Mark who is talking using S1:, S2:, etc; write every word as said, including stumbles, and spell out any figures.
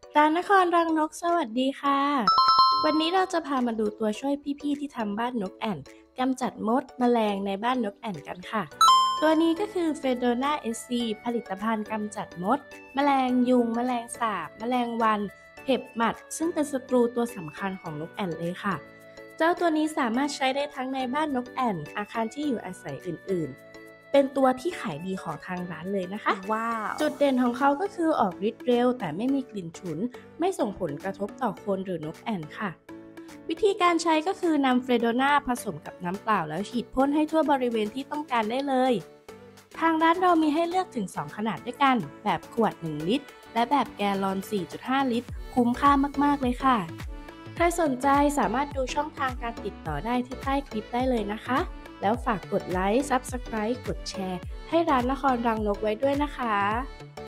S1: ร้านนครรังนกสวัสดีค่ะวันนี้เราจะพามาดูตัวช่วยพี่ๆที่ทำบ้านนกแอ่นกำจัดมดแมลงในบ้านนกแอ่นกันค่ะตัวนี้ก็คือ Fedora เอส ซี ผลิตภัณฑ์กำจัดมดแมลงยุงแมลงสาบแมลงวันเห็บหมัดซึ่งเป็นศัตรูตัวสำคัญของนกแอ่นเลยค่ะเจ้าตัวนี้สามารถใช้ได้ทั้งในบ้านนกแอ่นอาคารที่อยู่อาศัยอื่นๆเป็นตัวที่ขายดีของทางร้านเลยนะคะ
S2: ว้าว
S1: จุดเด่นของเขาก็คือออกฤทธิ์เร็วแต่ไม่มีกลิ่นฉุน ไม่ส่งผลกระทบต่อคนหรือนกแอ่นค่ะวิธีการใช้ก็คือนำเฟรโดนาผสมกับน้ำเปล่าแล้วฉีดพ่นให้ทั่วบริเวณที่ต้องการได้เลยทางร้านเรามีให้เลือกถึงสองขนาดด้วยกันแบบขวดหนึ่งลิตรและแบบแกลลอน สี่จุดห้า ลิตรคุ้มค่ามากๆเลยค่ะใครสนใจสามารถดูช่องทางการติดต่อได้ที่ใต้คลิปได้เลยนะคะแล้วฝากกดไลค์ ซับสไครบ์ กดแชร์ให้ร้านนครรังนกไว้ด้วยนะคะ